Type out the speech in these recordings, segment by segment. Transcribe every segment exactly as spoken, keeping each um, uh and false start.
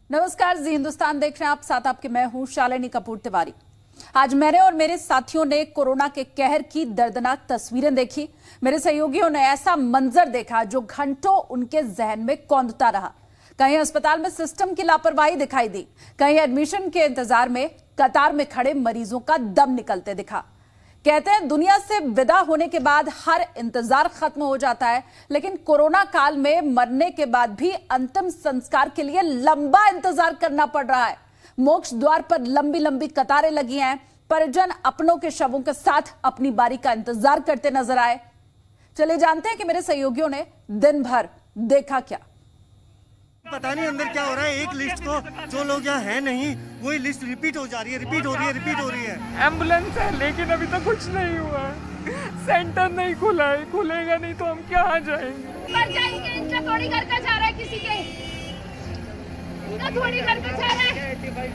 नमस्कार, जी हिंदुस्तान देख रहे हैं आप, साथ आपके मैं हूं शालिनी कपूर तिवारी। आज मैंने और मेरे साथियों ने कोरोना के कहर की दर्दनाक तस्वीरें देखी। मेरे सहयोगियों ने ऐसा मंजर देखा जो घंटों उनके जहन में कौंधता रहा। कहीं अस्पताल में सिस्टम की लापरवाही दिखाई दी, कहीं एडमिशन के इंतजार में कतार में खड़े मरीजों का दम निकलते दिखा। कहते हैं दुनिया से विदा होने के बाद हर इंतजार खत्म हो जाता है, लेकिन कोरोना काल में मरने के बाद भी अंतिम संस्कार के लिए लंबा इंतजार करना पड़ रहा है। मोक्ष द्वार पर लंबी लंबी कतारें लगी हैं। परिजन अपनों के शवों के साथ अपनी बारी का इंतजार करते नजर आए। चलिए जानते हैं कि मेरे सहयोगियों ने दिन भर देखा क्या। पता नहीं अंदर क्या हो रहा है। एक लिस्ट को जो लोग यहाँ है नहीं, वही लिस्ट रिपीट हो जा रही है, रिपीट हो रही है, रिपीट हो रही है। एम्बुलेंस है लेकिन अभी तक कुछ नहीं हुआ है। सेंटर नहीं खुला है, खुलेगा नहीं तो हम कहाँ जाएंगे? मर जाएंगे। इनका थोड़ी घर का जा रहा है, किसी के इनका थोड़ी घर का जा रहा है।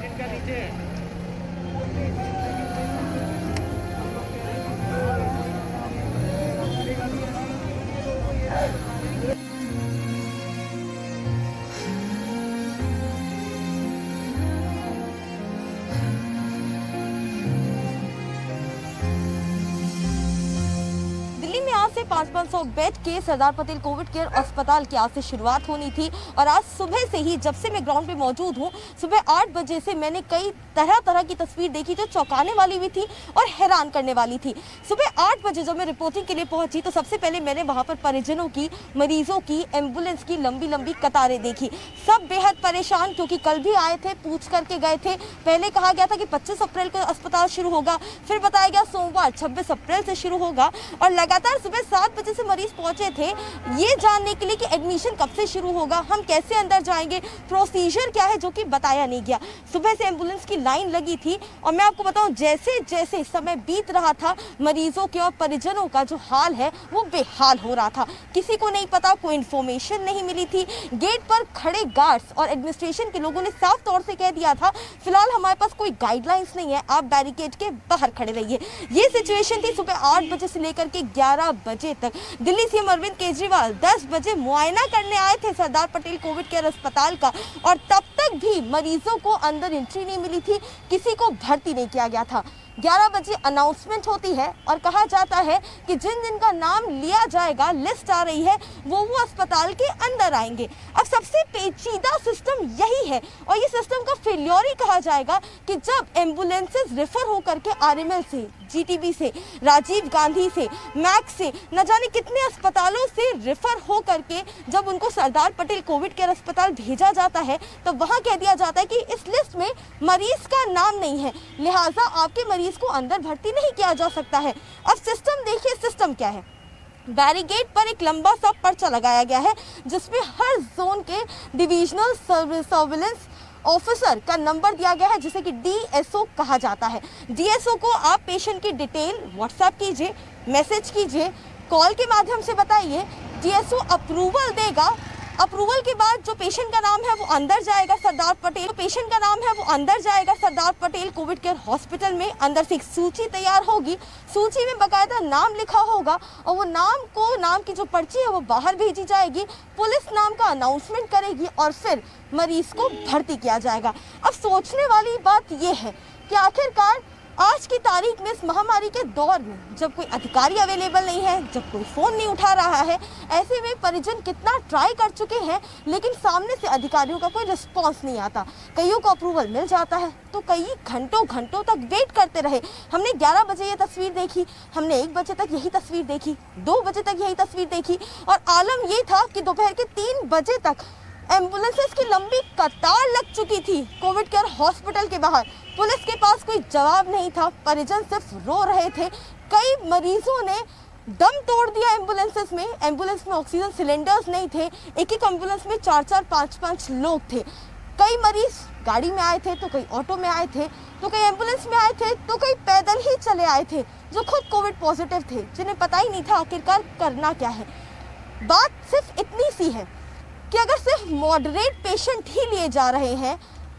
से पाँच पाँच सौ बेड के सरदार पटेल कोविड केयर अस्पताल की आज से शुरुआत होनी थी और आज सुबह से ही, जब से मैं ग्राउंड पे मौजूद हूँ, सुबह आठ बजे से मैंने कई तरह तरह की तस्वीर देखी जो चौंकाने वाली भी थी और हैरान करने वाली थी। सुबह आठ बजे जब मैं रिपोर्टिंग के लिए पहुंची तो सबसे पहले मैंने वहां पर परिजनों की, मरीजों की, एम्बुलेंस की लंबी लंबी कतारें देखी। सब बेहद परेशान, क्योंकि कल भी आए थे, पूछ करके गए थे। पहले कहा गया था कि पच्चीस अप्रैल को अस्पताल शुरू होगा, फिर बताया गया सोमवार छब्बीस अप्रैल से शुरू होगा और लगातार सुबह सात बजे से मरीज पहुंचे थे ये जानने के लिए कि एडमिशन कब से शुरू होगा, हम कैसे अंदर जाएंगे, प्रोसीजर क्या है, जो कि बताया नहीं गया। सुबह से एम्बुलेंस की लाइन लगी थी और मैं आपको बताऊं, जैसे जैसे समय बीत रहा था, मरीजों के और परिजनों का जो हाल है वो बेहाल हो रहा था। किसी को नहीं पता, कोई इन्फॉर्मेशन नहीं मिली थी। गेट पर खड़े गार्ड्स और एडमिनिस्ट्रेशन के लोगों ने साफ तौर से कह दिया था, फिलहाल हमारे पास कोई गाइडलाइंस नहीं है, आप बैरिकेड के बाहर खड़े रहिए। ये सिचुएशन थी सुबह आठ बजे से लेकर के ग्यारह बजे तक। दिल्ली सीएम अरविंद केजरीवाल दस बजे मुआयना करने आए थे सरदार पटेल कोविड केयर अस्पताल का और तब तक भी मरीजों को अंदर एंट्री नहीं मिली थी, किसी को भर्ती नहीं किया गया था। ग्यारह बजे अनाउंसमेंट होती है और कहा जाता है कि जिन जिन का नाम लिया जाएगा, लिस्ट आ रही है, वो वो अस्पताल के अंदर आएंगे। अब सबसे पेचीदा सिस्टम यही है और ये सिस्टम का फेल्योर ही कहा जाएगा कि जब एम्बुलेंसेस रेफर होकर के आरएमएल से, जीटीबी से, राजीव गांधी से, मैक्स से, न जाने कितने अस्पतालों से रेफर हो करके जब उनको सरदार पटेल कोविड केयर अस्पताल भेजा जाता है, तो वहाँ कह दिया जाता है कि इस लिस्ट में मरीज का नाम नहीं है, लिहाजा आपके मरीज को अंदर भर्ती नहीं किया जा सकता है। अब सिस्टम देखिए, सिस्टम क्या है। बैरिकेड पर एक लंबा सा पर्चा लगाया गया है जिसमें हर जोन के डिविजनल सर्विलेंस ऑफिसर का नंबर दिया गया है, जिसे कि डीएसओ कहा जाता है। डीएसओ को आप पेशेंट की डिटेल व्हाट्सएप कीजिए, मैसेज कीजिए, कॉल के माध्यम से बताइए, डीएसओ अप्रूवल देगा। अप्रूवल के बाद जो पेशेंट का नाम है वो अंदर जाएगा सरदार पटेल पेशेंट का नाम है वो अंदर जाएगा Sardar Patel covid care hospital में। अंदर से एक सूची तैयार होगी, सूची में बकायदा नाम लिखा होगा और वो नाम को, नाम की जो पर्ची है वो बाहर भेजी जाएगी, पुलिस नाम का अनाउंसमेंट करेगी और फिर मरीज को भर्ती किया जाएगा। अब सोचने वाली बात ये है कि आखिरकार आज की तारीख में, इस महामारी के दौर में, जब कोई अधिकारी अवेलेबल नहीं है, जब कोई फोन नहीं उठा रहा है, ऐसे में परिजन कितना ट्राई कर चुके हैं लेकिन सामने से अधिकारियों का कोई रिस्पांस नहीं आता। कईयों को अप्रूवल मिल जाता है तो कई घंटों घंटों तक वेट करते रहे। हमने ग्यारह बजे ये तस्वीर देखी, हमने एक बजे तक यही तस्वीर देखी, दो बजे तक यही तस्वीर देखी और आलम ये था कि दोपहर के तीन बजे तक एम्बुलेंसेस की लंबी कतार लग चुकी थी कोविड केयर हॉस्पिटल के बाहर। पुलिस के पास कोई जवाब नहीं था, परिजन सिर्फ रो रहे थे। कई मरीजों ने दम तोड़ दिया एम्बुलेंसेस में। एम्बुलेंस में ऑक्सीजन सिलेंडर्स नहीं थे, एक एक एम्बुलेंस में चार चार पाँच पाँच लोग थे। कई मरीज गाड़ी में आए थे तो कई ऑटो में आए थे, तो कई एम्बुलेंस में आए थे, तो कई पैदल ही चले आए थे, जो खुद कोविड पॉजिटिव थे, जिन्हें पता ही नहीं था आखिरकार करना क्या है। बात सिर्फ इतनी सी है कि अगर सिर्फ मॉडरेट पेशेंट ही लिए जा रहे हैं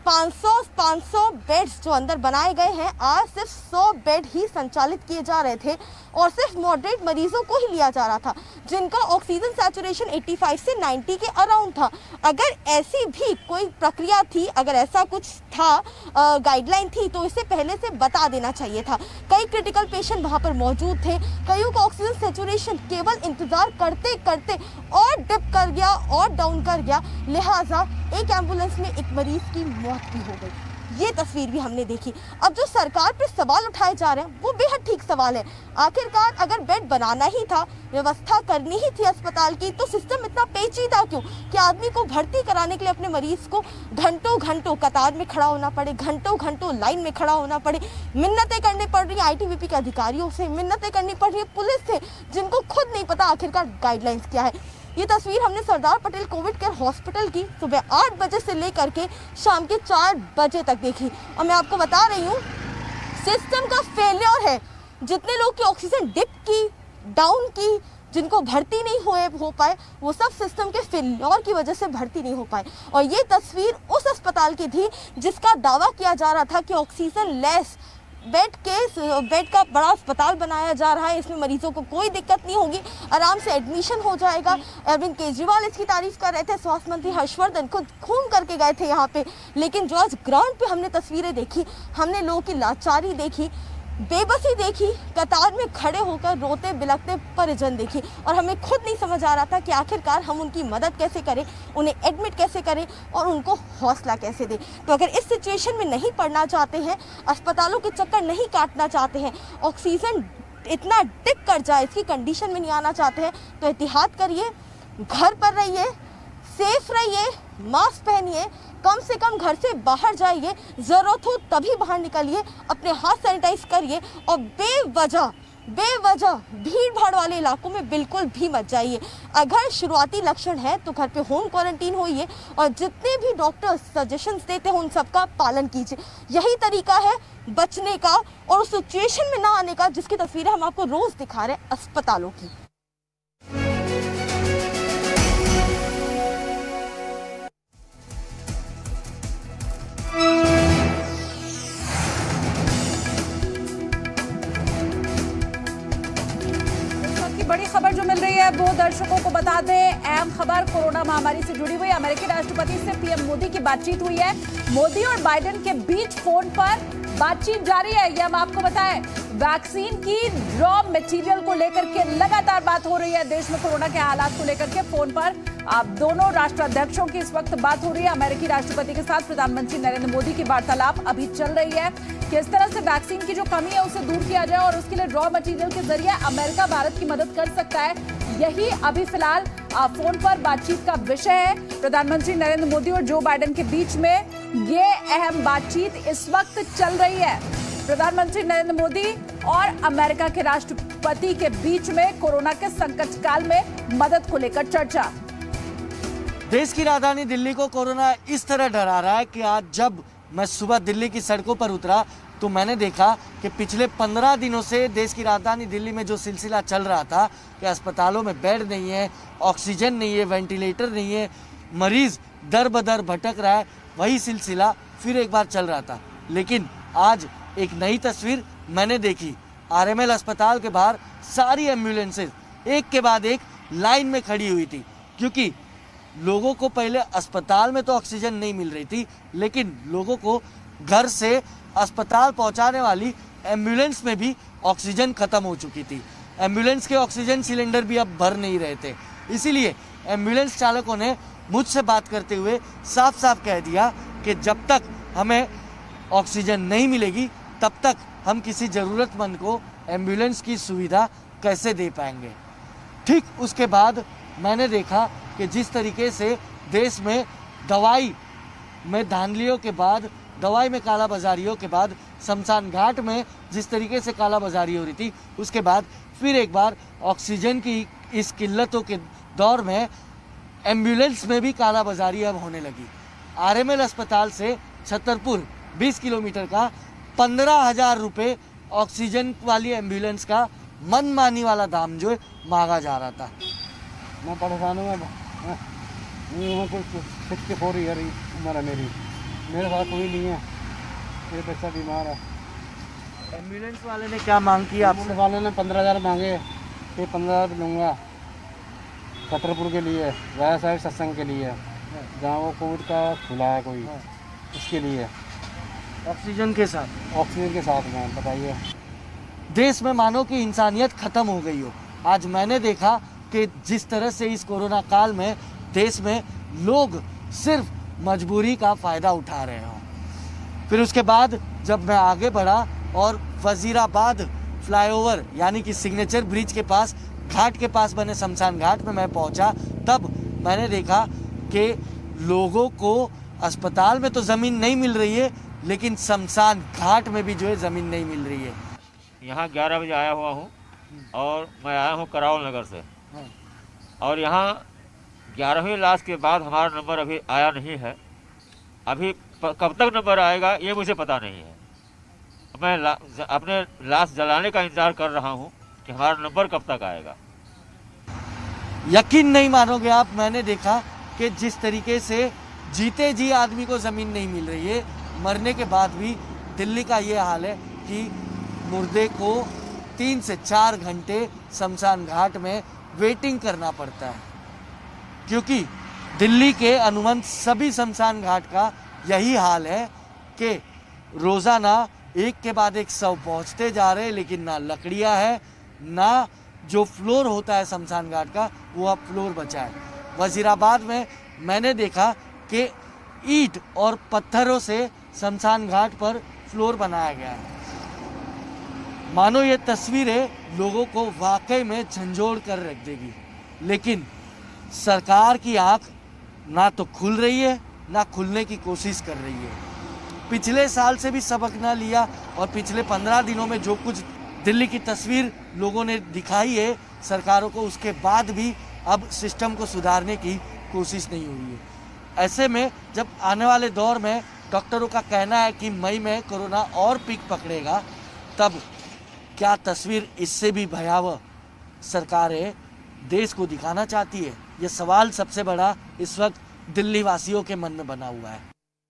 पाँच सौ पाँच सौ बेड्स जो अंदर बनाए गए हैं, आज सिर्फ सौ बेड ही संचालित किए जा रहे थे और सिर्फ मॉडरेट मरीजों को ही लिया जा रहा था, जिनका ऑक्सीजन सैचुरेशन पचासी से नब्बे के अराउंड था। अगर ऐसी भी कोई प्रक्रिया थी, अगर ऐसा कुछ था, गाइडलाइन थी, तो इसे पहले से बता देना चाहिए था। कई क्रिटिकल पेशेंट वहाँ पर मौजूद थे, कईयों का ऑक्सीजन सैचुरेशन केवल इंतजार करते करते और डिप कर गया और डाउन कर गया, लिहाजा एक एम्बुलेंस में एक मरीज की मौत भी हो गई। ये तस्वीर भी हमने देखी। अब जो सरकार पे सवाल उठाए जा रहे हैं वो बेहद ठीक सवाल है। आखिरकार अगर बेड बनाना ही था, व्यवस्था करनी ही थी अस्पताल की, तो सिस्टम इतना पेचीदा क्यों कि आदमी को भर्ती कराने के लिए अपने मरीज को घंटों घंटों कतार में खड़ा होना पड़े, घंटों घंटों लाइन में खड़ा होना पड़े, मिन्नतें करनी पड़ रही आई टी बी पी के अधिकारियों से, मिन्नतें करनी पड़ रही है पुलिस से, जिनको खुद नहीं पता आखिरकार गाइडलाइंस क्या है। ये तस्वीर हमने Sardar Patel covid care hospital की सुबह आठ बजे से लेकर के शाम के चार बजे तक देखी और मैं आपको बता रही हूँ सिस्टम का फेलियर है। जितने लोग की ऑक्सीजन डिप की, डाउन की, जिनको भर्ती नहीं हुए हो पाए, वो सब सिस्टम के फेलियर की वजह से भर्ती नहीं हो पाए। और ये तस्वीर उस अस्पताल की थी जिसका दावा किया जा रहा था कि ऑक्सीजन लेस बेड के बेड का बड़ा अस्पताल बनाया जा रहा है, इसमें मरीजों को कोई दिक्कत नहीं होगी, आराम से एडमिशन हो जाएगा। अरविंद केजरीवाल इसकी तारीफ कर रहे थे, स्वास्थ्य मंत्री हर्षवर्धन खुद घूम करके गए थे यहाँ पे, लेकिन जो आज ग्राउंड पे हमने तस्वीरें देखी, हमने लोगों की लाचारी देखी, बेबसी देखी, कतार में खड़े होकर रोते बिलखते परिजन देखी और हमें खुद नहीं समझ आ रहा था कि आखिरकार हम उनकी मदद कैसे करें, उन्हें एडमिट कैसे करें और उनको हौसला कैसे दें। तो अगर इस सिचुएशन में नहीं पड़ना चाहते हैं, अस्पतालों के चक्कर नहीं काटना चाहते हैं, ऑक्सीजन इतना डिप कर जाए इसकी कंडीशन में नहीं आना चाहते हैं, तो एहतियात करिए, घर पर रहिए, सेफ रहिए, मास्क पहनिए, कम से कम घर से बाहर जाइए, जरूरत हो तभी बाहर निकलिए, अपने हाथ सैनिटाइज करिए और बेवजह बेवजह भीड़ भाड़ वाले इलाकों में बिल्कुल भी मत जाइए। अगर शुरुआती लक्षण है तो घर पे होम क्वारंटीन होइए और जितने भी डॉक्टर्स सजेशंस देते हैं उन सबका पालन कीजिए। यही तरीका है बचने का और उस सिचुएशन में ना आने का जिसकी तस्वीरें हम आपको रोज दिखा रहे हैं अस्पतालों की। बड़ी खबर जो मिल रही है वो दर्शकों को बता दें, अहम खबर कोरोना महामारी से जुड़ी हुई। अमेरिकी राष्ट्रपति से पीएम मोदी की बातचीत हुई है। मोदी और बाइडेन के बीच फोन पर बातचीत जारी है, यह हम आपको बताएं। वैक्सीन की रॉ मटेरियल को लेकर के लगातार बात हो रही है। देश में कोरोना के हालात को लेकर के फोन पर आप दोनों राष्ट्राध्यक्षों की इस वक्त बात हो रही है। अमेरिकी राष्ट्रपति के साथ प्रधानमंत्री नरेंद्र मोदी की वार्तालाप अभी चल रही है। किस तरह से वैक्सीन की जो कमी है उसे दूर किया जाए और उसके लिए रॉ मटेरियल के जरिए अमेरिका भारत की मदद कर सकता है, यही अभी फिलहाल फोन पर बातचीत का विषय है। प्रधानमंत्री नरेंद्र मोदी और जो बाइडेन के बीच में ये अहम बातचीत इस वक्त चल रही है। प्रधानमंत्री नरेंद्र मोदी और अमेरिका के राष्ट्रपति के बीच में कोरोना के संकट काल में मदद को लेकर चर्चा। देश की राजधानी दिल्ली को कोरोना इस तरह डरा रहा है कि आज जब मैं सुबह दिल्ली की सड़कों पर उतरा तो मैंने देखा कि पिछले पंद्रह दिनों से देश की राजधानी दिल्ली में जो सिलसिला चल रहा था कि अस्पतालों में बेड नहीं है, ऑक्सीजन नहीं है, वेंटिलेटर नहीं है, मरीज दर बदर भटक रहा है, वही सिलसिला फिर एक बार चल रहा था। लेकिन आज एक नई तस्वीर मैंने देखी। आरएमएल अस्पताल के बाहर सारी एम्बुलेंसेज एक के बाद एक लाइन में खड़ी हुई थी, क्योंकि लोगों को पहले अस्पताल में तो ऑक्सीजन नहीं मिल रही थी, लेकिन लोगों को घर से अस्पताल पहुंचाने वाली एम्बुलेंस में भी ऑक्सीजन खत्म हो चुकी थी। एम्बुलेंस के ऑक्सीजन सिलेंडर भी अब भर नहीं रहे थे। इसीलिए एम्बुलेंस चालकों ने मुझसे बात करते हुए साफ साफ कह दिया कि जब तक हमें ऑक्सीजन नहीं मिलेगी तब तक हम किसी ज़रूरतमंद को एम्बुलेंस की सुविधा कैसे दे पाएंगे। ठीक उसके बाद मैंने देखा कि जिस तरीके से देश में दवाई में धांधलियों के बाद, दवाई में कालाबाजारियों के बाद, शमशान घाट में जिस तरीके से कालाबाजारी हो रही थी, उसके बाद फिर एक बार ऑक्सीजन की इस किल्लतों के दौर में एम्बुलेंस में भी कालाबाजारी अब होने लगी। आरएमएल अस्पताल से छतरपुर बीस किलोमीटर का पंद्रह हजार रुपये ऑक्सीजन वाली एम्बुलेंस का मनमानी वाला दाम जो मांगा जा रहा था। मैं परेशान हूँ, मैं कुछ सिक्सटी फोर ईयर उम्र है मेरी, मेरे साथ कोई नहीं है, मेरे बच्चा बीमार है। एम्बुलेंस वाले ने क्या मांग की आपसे? एम्बुलेंस वाले ने पंद्रह हज़ार मांगे, ये पंद्रह हज़ार लूँगा छतरपुर के लिए, राया साहिब सत्संग के लिए, जहाँ वो कोविड का खुला है कोई, उसके लिए। ऑक्सीजन के साथ? ऑक्सीजन के साथ में, बताइए। देश में मानो कि इंसानियत खत्म हो गई हो। आज मैंने देखा कि जिस तरह से इस कोरोना काल में देश में लोग सिर्फ मजबूरी का फ़ायदा उठा रहे हों। फिर उसके बाद जब मैं आगे बढ़ा और वजीराबाद फ्लाईओवर यानी कि सिग्नेचर ब्रिज के पास, घाट के पास बने शमशान घाट में मैं पहुंचा, तब मैंने देखा कि लोगों को अस्पताल में तो ज़मीन नहीं मिल रही है, लेकिन शमशान घाट में भी जो है ज़मीन नहीं मिल रही है। यहाँ ग्यारह बजे आया हुआ हूँ और मैं आया हूँ करावल नगर से, और यहाँ ग्यारहवीं लाश के बाद हमारा नंबर अभी आया नहीं है। अभी कब तक नंबर आएगा ये मुझे पता नहीं है। मैं ला, अपने लाश जलाने का इंतजार कर रहा हूँ कि हमारा नंबर कब तक आएगा। यकीन नहीं मानोगे आप, मैंने देखा कि जिस तरीके से जीते जी आदमी को ज़मीन नहीं मिल रही है, मरने के बाद भी दिल्ली का ये हाल है कि मुर्दे को तीन से चार घंटे शमशान घाट में वेटिंग करना पड़ता है, क्योंकि दिल्ली के अनुबंध सभी शमशान घाट का यही हाल है कि रोज़ाना एक के बाद एक शव पहुंचते जा रहे हैं, लेकिन ना लकड़ियां है, ना जो फ्लोर होता है शमशान घाट का वो अब फ्लोर बचा है। वजीराबाद में मैंने देखा कि ईंट और पत्थरों से शमशान घाट पर फ्लोर बनाया गया है। मानो ये तस्वीरें लोगों को वाकई में झंझोड़ कर रख देगी, लेकिन सरकार की आंख ना तो खुल रही है, ना खुलने की कोशिश कर रही है। पिछले साल से भी सबक ना लिया और पिछले पंद्रह दिनों में जो कुछ दिल्ली की तस्वीर लोगों ने दिखाई है सरकारों को, उसके बाद भी अब सिस्टम को सुधारने की कोशिश नहीं हो रही है। ऐसे में जब आने वाले दौर में डॉक्टरों का कहना है कि मई में कोरोना और पीक पकड़ेगा, तब क्या तस्वीर इससे भी भयावह सरकारें देश को दिखाना चाहती है? ये सवाल सबसे बड़ा इस वक्त दिल्ली वासियों के मन में बना हुआ है।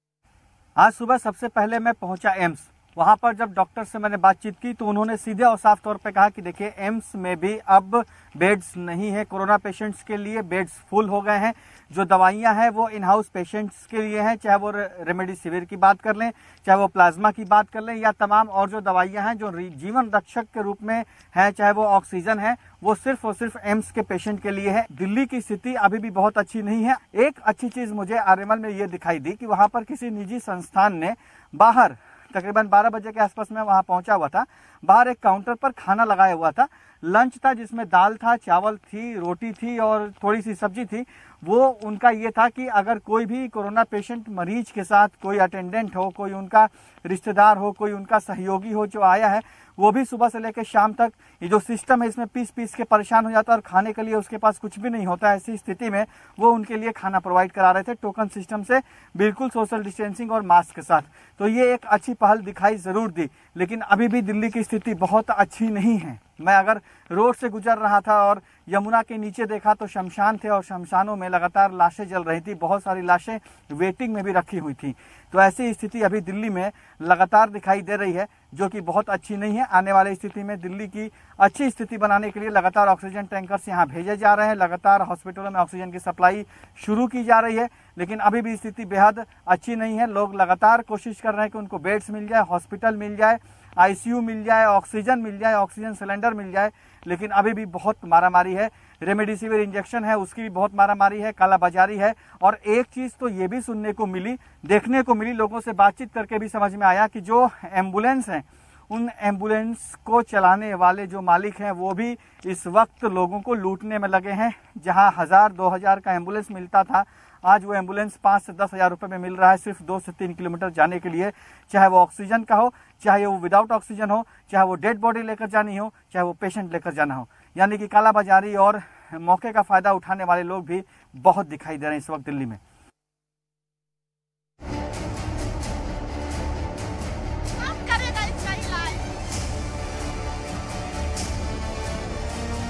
आज सुबह सबसे पहले मैं पहुंचा एम्स। वहां पर जब डॉक्टर से मैंने बातचीत की तो उन्होंने सीधे और साफ तौर पे कहा कि देखिए, एम्स में भी अब बेड्स नहीं है कोरोना पेशेंट्स के लिए, बेड्स फुल हो गए हैं। जो दवाइयां हैं वो इन हाउस पेशेंट्स के लिए हैं, चाहे वो रेमडेसिविर की बात कर लें, चाहे वो प्लाज्मा की बात कर लें, या तमाम और जो दवाइयां हैं जो जीवन रक्षक के रूप में हैं, चाहे वो ऑक्सीजन है, वो सिर्फ और सिर्फ एम्स के पेशेंट के लिए है। दिल्ली की स्थिति अभी भी बहुत अच्छी नहीं है। एक अच्छी चीज मुझे आर्यमल में ये दिखाई दी कि वहां पर किसी निजी संस्थान ने बाहर तकरीबन बारह बजे के आसपास में वहां पहुंचा हुआ था, बाहर एक काउंटर पर खाना लगाया हुआ था, लंच था जिसमें दाल था, चावल थी, रोटी थी और थोड़ी सी सब्जी थी। वो उनका ये था कि अगर कोई भी कोरोना पेशेंट मरीज के साथ कोई अटेंडेंट हो, कोई उनका रिश्तेदार हो, कोई उनका सहयोगी हो जो आया है, वो भी सुबह से लेकर शाम तक ये जो सिस्टम है इसमें पीस पीस के परेशान हो जाता है और खाने के लिए उसके पास कुछ भी नहीं होता है। ऐसी स्थिति में वो उनके लिए खाना प्रोवाइड करा रहे थे टोकन सिस्टम से, बिल्कुल सोशल डिस्टेंसिंग और मास्क के साथ। तो ये एक अच्छी पहल दिखाई जरूर दी, लेकिन अभी भी दिल्ली की स्थिति बहुत अच्छी नहीं है। मैं अगर रोड से गुजर रहा था और यमुना के नीचे देखा तो शमशान थे और शमशानों में लगातार लाशें जल रही थी, बहुत सारी लाशें वेटिंग में भी रखी हुई थी। तो ऐसी स्थिति अभी दिल्ली में लगातार दिखाई दे रही है, जो कि बहुत अच्छी नहीं है। आने वाली स्थिति में दिल्ली की अच्छी स्थिति बनाने के लिए लगातार ऑक्सीजन टैंकर्स यहाँ भेजे जा रहे हैं, लगातार हॉस्पिटलों में ऑक्सीजन की सप्लाई शुरू की जा रही है, लेकिन अभी भी स्थिति बेहद अच्छी नहीं है। लोग लगातार कोशिश कर रहे हैं कि उनको बेड्स मिल जाए, हॉस्पिटल मिल जाए, आईसीयू मिल जाए, ऑक्सीजन मिल जाए, ऑक्सीजन सिलेंडर मिल जाए, लेकिन अभी भी बहुत मारामारी है। रेमडेसिविर इंजेक्शन है उसकी भी बहुत मारामारी है, कालाबाजारी है। और एक चीज तो ये भी सुनने को मिली, देखने को मिली, लोगों से बातचीत करके भी समझ में आया कि जो एम्बुलेंस हैं, उन एम्बुलेंस को चलाने वाले जो मालिक हैं वो भी इस वक्त लोगों को लूटने में लगे हैं। जहां हजार दो हजार का एम्बुलेंस मिलता था, आज वो एम्बुलेंस पाँच से दस हजार रुपए में मिल रहा है सिर्फ दो से तीन किलोमीटर जाने के लिए, चाहे वो ऑक्सीजन का हो, चाहे वो विदाउट ऑक्सीजन हो, चाहे वो डेड बॉडी लेकर जानी हो, चाहे वो पेशेंट लेकर जाना हो। यानी कि कालाबाजारी और मौके का फायदा उठाने वाले लोग भी बहुत दिखाई दे रहे हैं इस वक्त दिल्ली में।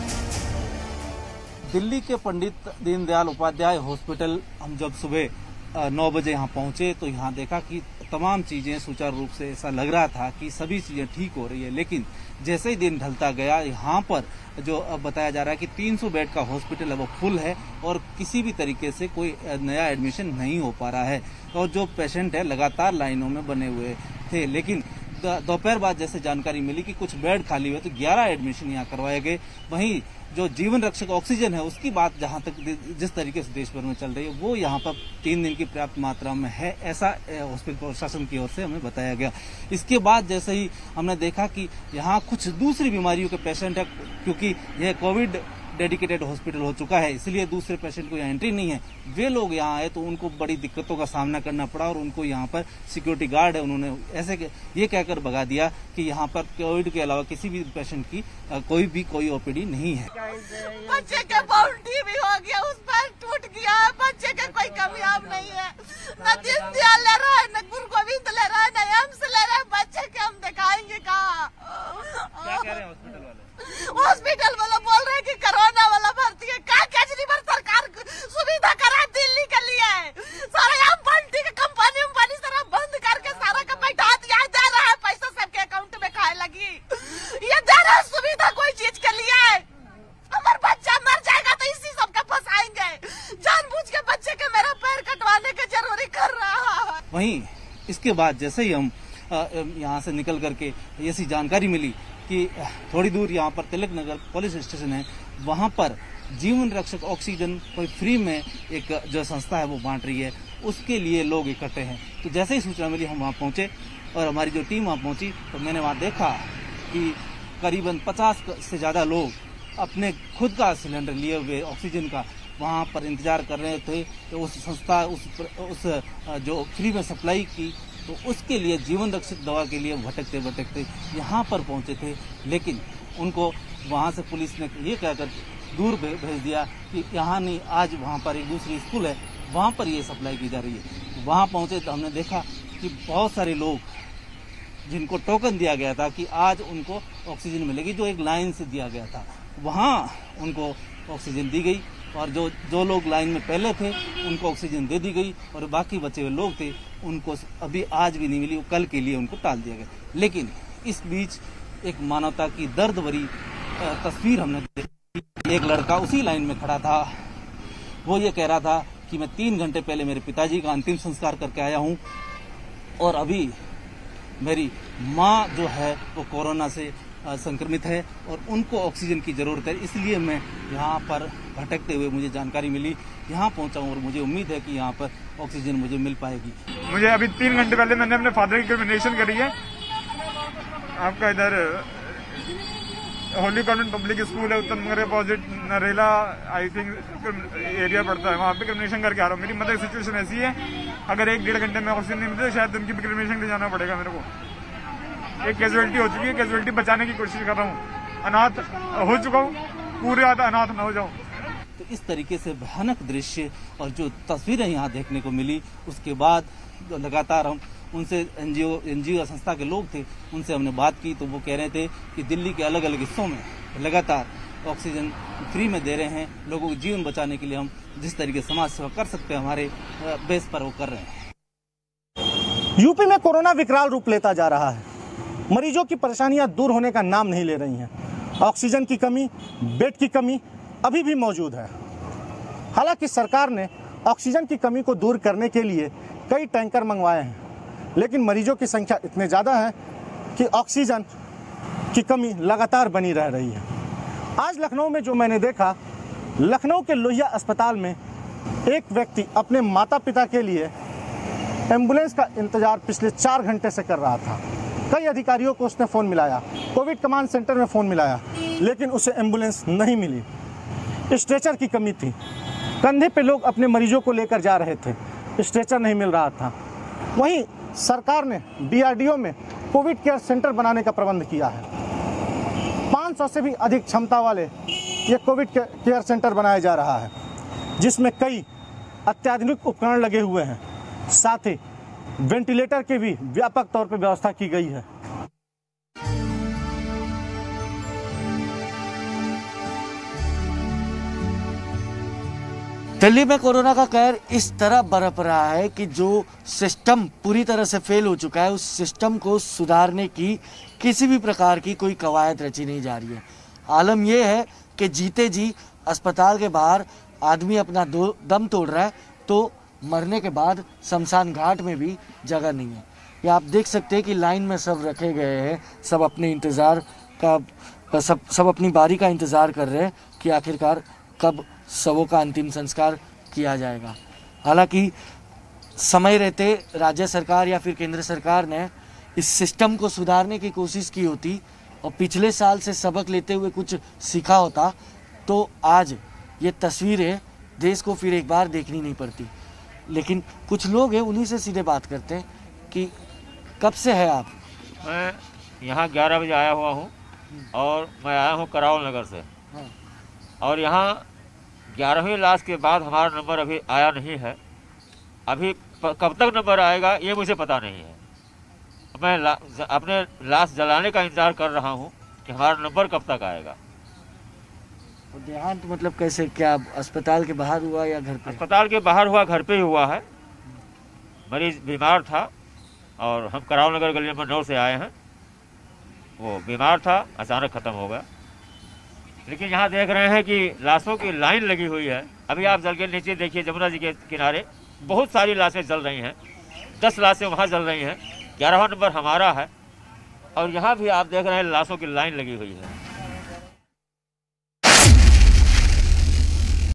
दिल्ली के पंडित दीनदयाल उपाध्याय हॉस्पिटल हम जब सुबह नौ बजे यहाँ पहुंचे तो यहाँ देखा कि तमाम चीज़ें सुचारू रूप से, ऐसा लग रहा था कि सभी चीज़ें ठीक हो रही है। लेकिन जैसे ही दिन ढलता गया, यहाँ पर जो अब बताया जा रहा है कि तीन सौ बेड का हॉस्पिटल है वो फुल है और किसी भी तरीके से कोई नया एडमिशन नहीं हो पा रहा है। और जो पेशेंट है लगातार लाइनों में बने हुए थे। लेकिन दोपहर बाद जैसे जानकारी मिली कि कुछ बेड खाली हुए तो ग्यारह एडमिशन यहाँ करवाए गए। वहीं जो जीवन रक्षक ऑक्सीजन है उसकी बात जहां तक जिस तरीके से देश भर में चल रही है वो यहाँ पर तीन दिन की पर्याप्त मात्रा में है, ऐसा हॉस्पिटल प्रशासन की ओर से हमें बताया गया। इसके बाद जैसे ही हमने देखा कि यहाँ कुछ दूसरी बीमारियों के पेशेंट है, क्योंकि यह कोविड डेडिकेटेड हॉस्पिटल हो चुका है इसलिए दूसरे पेशेंट को यहाँ एंट्री नहीं है। वे लोग यहाँ आए तो उनको बड़ी दिक्कतों का सामना करना पड़ा और उनको यहाँ पर सिक्योरिटी गार्ड है उन्होंने ऐसे ये कहकर भगा दिया कि यहाँ पर कोविड के अलावा किसी भी पेशेंट की कोई भी कोई ओपीडी नहीं है। बच्चे के बाउंड्री भी हो गया, उस पर टूट गया। बच्चे के कोई कामयाब नहीं है, न दीनदयाल ले रहा है, न गुरु गोविंद ले रहा है, न एम्स ले रहा है। बच्चे के हम दिखाएंगे कहाँ? क्या कह रहे हैं हॉस्पिटल वाले? हॉस्पिटल वाला बोल रहे हैं कि कोरोना वाला भर्ती है। क्या केजरीवाल सरकार सुविधा करा दिल्ली के लिए? सारा यहाँ बंटी की कंपनी उम्पनी सारा बंद करके सारा का बैठा दिया, दे रहा है पैसा सबके अकाउंट में खाए लगी। ये दे रहा है सुविधा कोई चीज के लिए? हमारा बच्चा मर जाएगा तो इसी सबके फंसाएंगे। जानबूझ के बच्चे के मेरा पैर कटवाने की जरूरी कर रहा है। वहीं इसके बाद जैसे ही हम यहाँ से निकल करके ऐसी जानकारी मिली कि थोड़ी दूर यहाँ पर तिलक नगर पुलिस स्टेशन है, वहाँ पर जीवन रक्षक ऑक्सीजन कोई फ्री में एक जो संस्था है वो बांट रही है, उसके लिए लोग इकट्ठे हैं। तो जैसे ही सूचना मिली हम वहाँ पहुँचे और हमारी जो टीम वहाँ पहुँची तो मैंने वहाँ देखा कि करीबन पचास से ज़्यादा लोग अपने खुद का सिलेंडर लिए हुए ऑक्सीजन का वहाँ पर इंतजार कर रहे थे। तो उस संस्था उस उस जो फ्री में सप्लाई की तो उसके लिए जीवन रक्षक दवा के लिए भटकते भटकते यहाँ पर पहुँचे थे। लेकिन उनको वहाँ से पुलिस ने ये कहकर दूर भेज दिया कि यहाँ नहीं, आज वहाँ पर एक दूसरी स्कूल है वहाँ पर ये सप्लाई की जा रही है। वहाँ पहुँचे तो हमने देखा कि बहुत सारे लोग जिनको टोकन दिया गया था कि आज उनको ऑक्सीजन मिलेगी, जो एक लाइन से दिया गया था, वहाँ उनको ऑक्सीजन दी गई और जो जो लोग लाइन में पहले थे उनको ऑक्सीजन दे दी गई और बाकी बचे हुए लोग थे उनको अभी आज भी नहीं मिली, वो कल के लिए उनको टाल दिया गया। लेकिन इस बीच एक मानवता की दर्द भरी तस्वीर हमने देखी। एक लड़का उसी लाइन में खड़ा था, वो ये कह रहा था कि मैं तीन घंटे पहले मेरे पिताजी का अंतिम संस्कार करके आया हूँ और अभी मेरी माँ जो है वो कोरोना से संक्रमित है और उनको ऑक्सीजन की ज़रूरत है, इसलिए मैं यहाँ पर भटकते हुए मुझे जानकारी मिली, यहाँ पहुँचा हूँ और मुझे उम्मीद है कि यहाँ पर ऑक्सीजन मुझे मिल पाएगी। मुझे अभी तीन घंटे पहले मैंने अपने फादर की कंबिनेशन करी है। आपका इधर होली कॉन्वेंट पब्लिक स्कूल है, Uttar Nagar opposite Narela I think area पड़ता है, वहाँ पे कंबिनेशन करके आ रहा हूँ। मेरी मदर सिचुएशन ऐसी है, अगर एक डेढ़ घंटे में ऑक्सीजन नहीं मिलती तो शायद उनकी भी कंबिनेशन ले जाना पड़ेगा मेरे को। एक कैजुअलिटी हो चुकी है, कैजुअलिटी बचाने की कोशिश कर रहा हूँ। अनाथ हो चुका हूँ, पूरे आधा अनाथ ना हो जाऊँ। तो इस तरीके से भयानक दृश्य और जो तस्वीरें यहाँ देखने को मिली, उसके बाद लगातार हम उनसे एनजीओ एनजीओ संस्था के लोग थे उनसे हमने बात की तो वो कह रहे थे कि दिल्ली के अलग अलग हिस्सों में लगातार ऑक्सीजन फ्री में दे रहे हैं। लोगों के जीवन बचाने के लिए हम जिस तरीके से समाज सेवा कर सकते हैं हमारे बेस पर वो कर रहे हैं। यूपी में कोरोना विकराल रूप लेता जा रहा है। मरीजों की परेशानियां दूर होने का नाम नहीं ले रही हैं। ऑक्सीजन की कमी, बेड की कमी अभी भी मौजूद है। हालांकि सरकार ने ऑक्सीजन की कमी को दूर करने के लिए कई टैंकर मंगवाए हैं, लेकिन मरीजों की संख्या इतने ज़्यादा है कि ऑक्सीजन की कमी लगातार बनी रह रही है। आज लखनऊ में जो मैंने देखा, लखनऊ के लोहिया अस्पताल में एक व्यक्ति अपने माता पिता के लिए एम्बुलेंस का इंतजार पिछले चार घंटे से कर रहा था। कई अधिकारियों को उसने फ़ोन मिलाया, कोविड कमांड सेंटर में फ़ोन मिलाया, लेकिन उसे एम्बुलेंस नहीं मिली। स्ट्रेचर की कमी थी, कंधे पे लोग अपने मरीजों को लेकर जा रहे थे, स्ट्रेचर नहीं मिल रहा था। वहीं सरकार ने डीआरडीओ में कोविड केयर सेंटर बनाने का प्रबंध किया है। पाँच सौ से भी अधिक क्षमता वाले ये कोविड केयर सेंटर बनाया जा रहा है, जिसमें कई अत्याधुनिक उपकरण लगे हुए हैं, साथ ही वेंटिलेटर की भी व्यापक तौर पर व्यवस्था की गई है। दिल्ली में कोरोना का कहर इस तरह बरप रहा है कि जो सिस्टम पूरी तरह से फेल हो चुका है, उस सिस्टम को सुधारने की किसी भी प्रकार की कोई कवायद रची नहीं जा रही है। आलम यह है कि जीते जी अस्पताल के बाहर आदमी अपना दो दम तोड़ रहा है तो मरने के बाद शमशान घाट में भी जगह नहीं है। ये आप देख सकते हैं कि लाइन में सब रखे गए हैं, सब अपने इंतज़ार का सब सब अपनी बारी का इंतज़ार कर रहे हैं कि आखिरकार कब शवों का अंतिम संस्कार किया जाएगा। हालांकि समय रहते राज्य सरकार या फिर केंद्र सरकार ने इस सिस्टम को सुधारने की कोशिश की होती और पिछले साल से सबक लेते हुए कुछ सीखा होता तो आज ये तस्वीरें देश को फिर एक बार देखनी नहीं पड़ती। लेकिन कुछ लोग हैं, उन्हीं से सीधे बात करते हैं कि कब से है आप? मैं यहाँ ग्यारह बजे आया हुआ हूँ और मैं आया हूँ करावल नगर से। हाँ। और यहाँ ग्यारहवीं लाश के बाद हमारा नंबर अभी आया नहीं है। अभी कब तक नंबर आएगा ये मुझे पता नहीं है। मैं ला, अपने लाश जलाने का इंतज़ार कर रहा हूँ कि हमारा नंबर कब तक आएगा। देहांत मतलब कैसे, क्या अस्पताल के बाहर हुआ या घर पे? अस्पताल के बाहर हुआ, घर पे ही हुआ है। मरीज बीमार था और हम करावल नगर गली नंबर नौ से आए हैं। वो बीमार था, अचानक ख़त्म हो गया। लेकिन यहाँ देख रहे हैं कि लाशों की लाइन लगी हुई है। अभी आप जल के नीचे देखिए, जमुना जी के किनारे बहुत सारी लाशें जल रही हैं। दस लाशें वहाँ जल रही हैं, ग्यारहवां नंबर हमारा है और यहाँ भी आप देख रहे हैं लाशों की लाइन लगी हुई है।